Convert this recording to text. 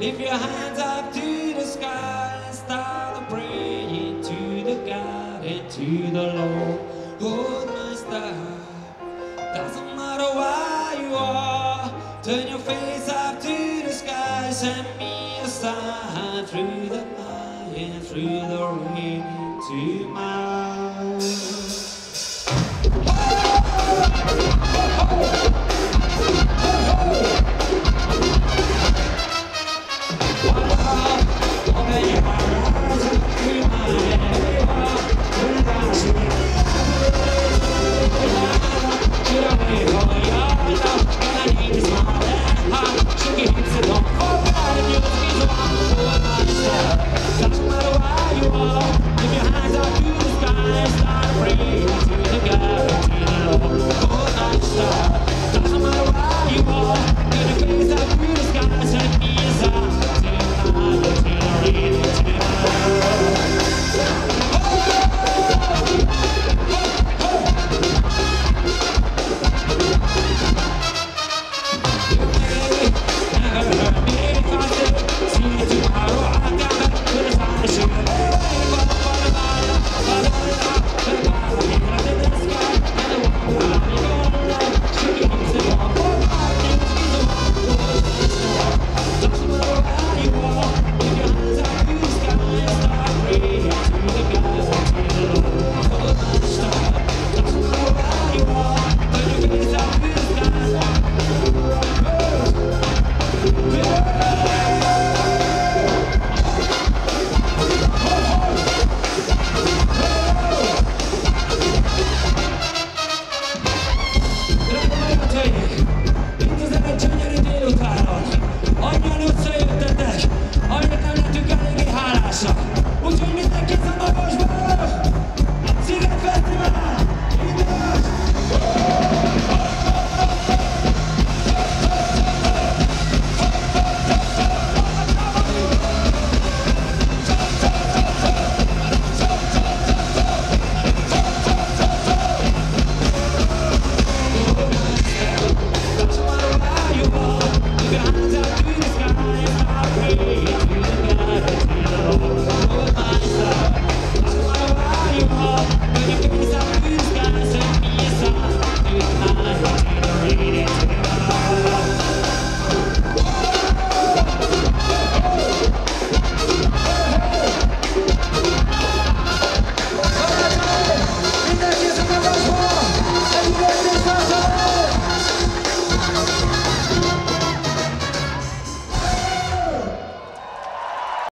Lift your hands up to the sky and start praying to the God and to the Lord. Hold my star, doesn't matter where you are. Turn your face up to the sky, send me a sign through the night and through the rain into my